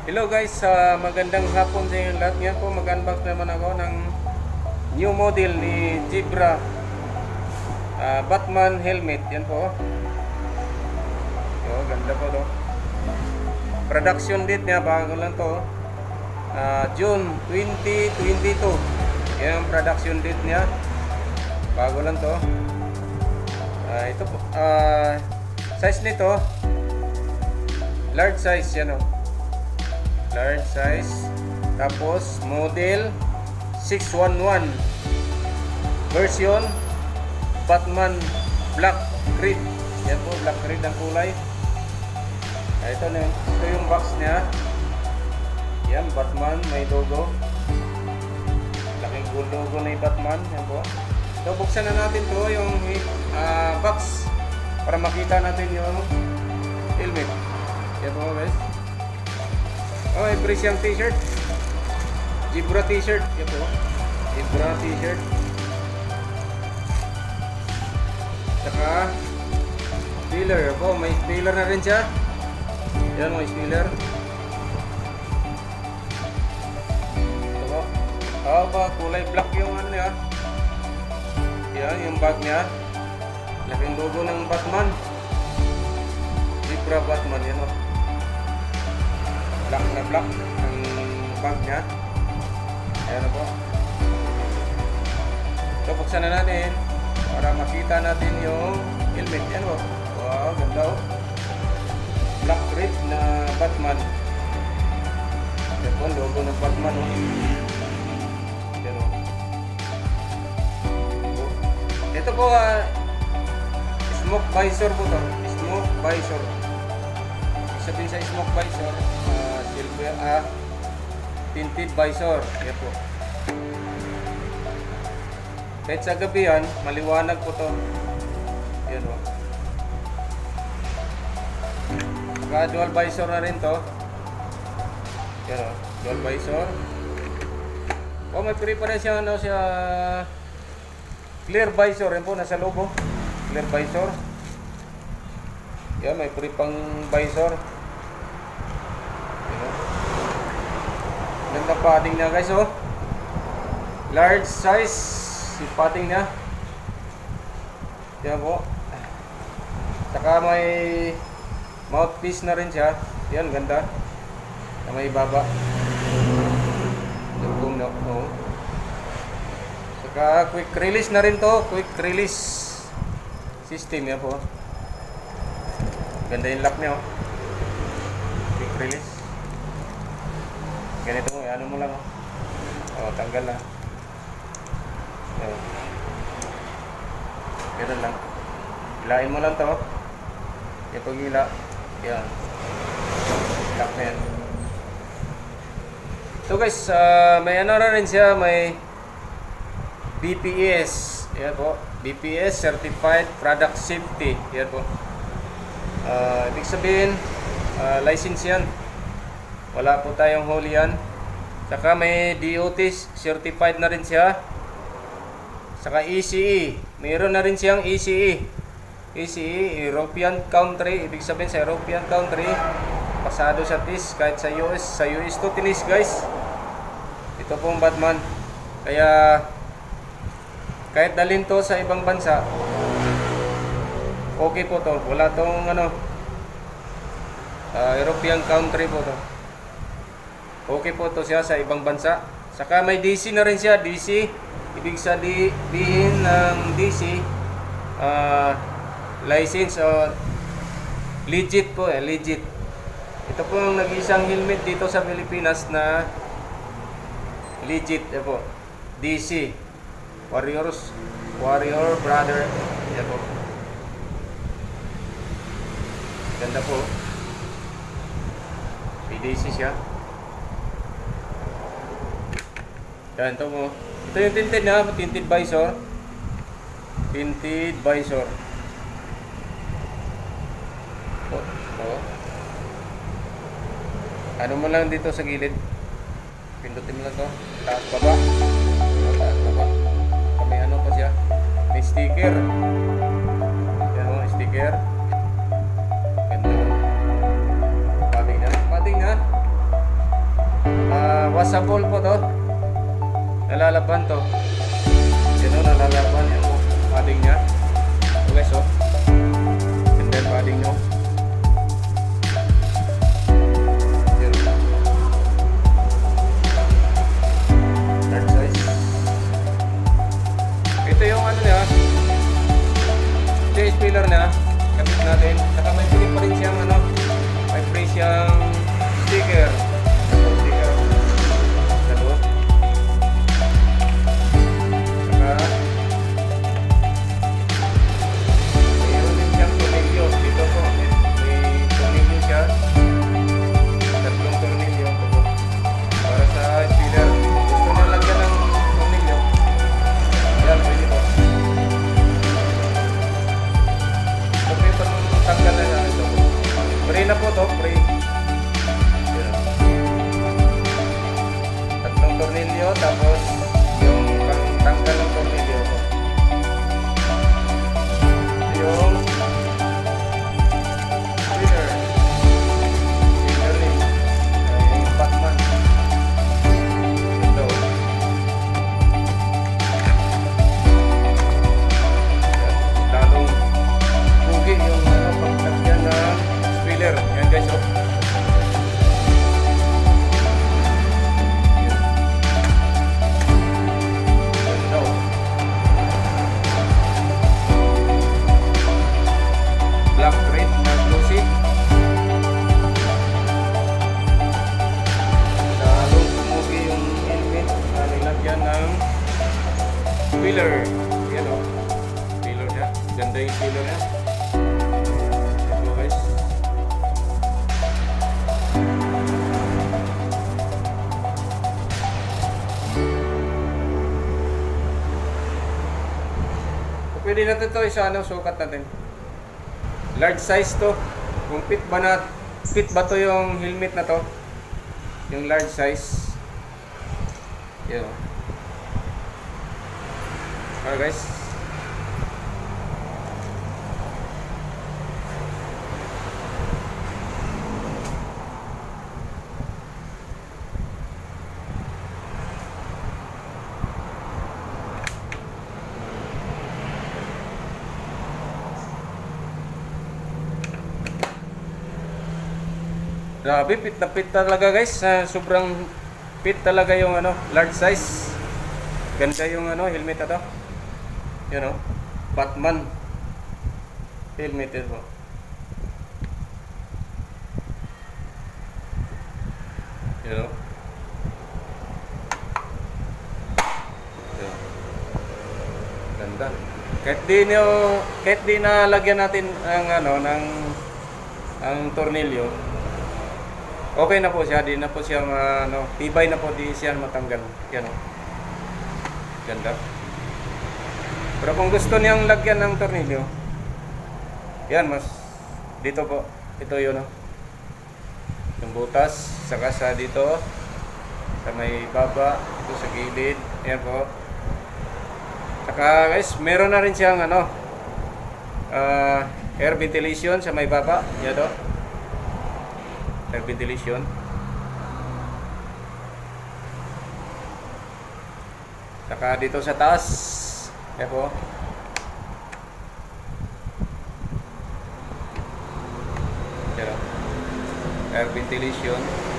Hello guys, magandang hapon sa inyo lahat. Ngayon po mag-unbox naman ako ng new model ni Zebra Batman helmet. Yan po. Ganda po to. Production date niya, bago lang to. June 2022. Yan ang production date niya. Bago lang to. Ito po. Size nito, large size yan o. Large size, tapos model 611 version Batman Black Grid. Yan po, Black Grid ang kulay. Ito yung box niya. Yan, Batman, may logo. Laking logo na yung Batman. Yan po. So buksan na natin to yung box para makita natin yung helmet. Yan po guys. May free siyang t-shirt. Zebra t-shirt. Yan po. Zebra t-shirt. Saka spiller po. May spiller na rin siya. Yan, may spiller. Ito po. Kulay black yung ano niya. Yan, yung bag niya. Laking logo ng Batman. Zebra Batman. Yan o. Black na black ang bag niya. Ayan na po. So buksan na natin para makita natin yung helmet. Yan o. Wow, ganda o. Black Grid na Batman. Yan po, logo ng Batman o. Yan o. Ito po smoke visor po to. Smoke visor. Sabihin sa smoke visor, silver, tinted visor. Yan po. Kahit sa gabi yan, maliwanag po to. Yan o. Saka dual visor na rin to. Yan o. Dual visor. May free pa rin siya, clear visor. Yan po, nasa logo. Clear visor. Yan, may free pang visor. Ganda padding niya guys oh. Large size yung padding niya. Yan po. Saka may mouthpiece na rin siya. Yan, ganda. Na may baba. Dugtong na. Oh. Saka quick release na rin to. Quick release system. Yan po. Ganda yung lock niya oh. Quick release. Ganito mo, ano mo lang oh. Tanggal na. Ganun lang. Hilain mo lang to. Yung paghila. Yan. Lock na yan. So guys, may ano na rin siya. May BPS. Yan po. BPS Certified Product Safety. Yan po. Ibig sabihin, license yan. Wala po tayong huli yan. Saka may DOT certified na rin siya. Saka ECE. Mayroon na rin siyang ECE. ECE, European country. Ibig sabihin sa European country, pasado sa TIS. Kahit sa US. Sa US to tinis guys. Ito pong Batman. Kaya kahit dalhin to sa ibang bansa, okay po to. Wala tong European country po to. Okay po to siya sa ibang bansa. Saka may DC na rin siya. DC, ibig sabihin ng DC, license o legit po legit. Ito po yung nag-isang helmet dito sa Pilipinas na legit po. DC, Warrior Brother. Yan po. Ganda po. DC siya. Yan, ito mo. Ito yung tinted na, tinted visor. Tinted visor. Oh. Ano mo lang dito sa gilid. Pindutin mo lang to. Taas baba. Taas baba. May ano pa siya. May sticker. Yan o, sticker. Ganda. Padding na. Washable po to. Nalalaban to. Yan o, nalalaban yung padding niya. So guys, oh. And then padding nyo. Yan. Large size. Ito yung ano niya. Ito yung spiller niya. Kapit natin. Saka may pili pa rin siyang ano. May free siyang sticker. Free na po to, free. Tatlong tornilyo, tapos yung tanggal ng tornilyo po. Yung spinner. Spinner rin. Yung Batman. Ito. Lalong pugi yung paglagyan ng spiller. Yan guys, oh. Black red na glossy. Lalong pumugi yung helmet na nilagyan ng spiller. Yan, oh. Spiller niya. Ganda yung spiller niya. Ito guys. Pwede natin ito isa ano, sukat natin. Large size to. Kung fit ba to yung helmet na to? Yung large size. Yan. Alright guys. Grabe, fit na fit talaga guys. Sobrang fit talaga yung ano, large size. Ganda yung ano, helmet na to. Yun o, Batman helmet ito. Yun o. Ganda. Kahit di na lagyan natin ang ano, ang tornilyo. Okay na po siya, di na po siya ano, tibay na po, di siya matanggal. Yan o. Ganda. Pero kung gusto niyang lagyan ng tornilyo, yan mas dito po. Ito yun o. Yung butas, saka sa dito, sa may baba, ito sa gilid. Yan po. Saka guys, meron na rin siyang ano, air ventilation sa may baba. Yan o. Air ventilation. Saka dito sa taas, yan po. Yan o. Air ventilation.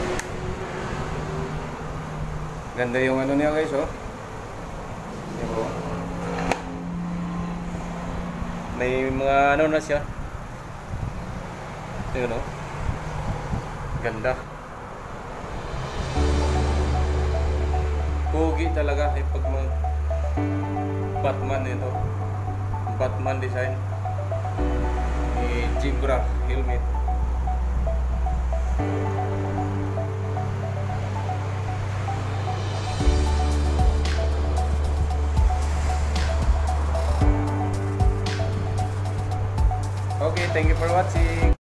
Ganda yung ano niya guys, oh. Yan po. May mga ano na siya. Yan o. Ganda. Pugi talaga pag mag Batman ito. Batman design. Zebra helmet. Okay, thank you for watching.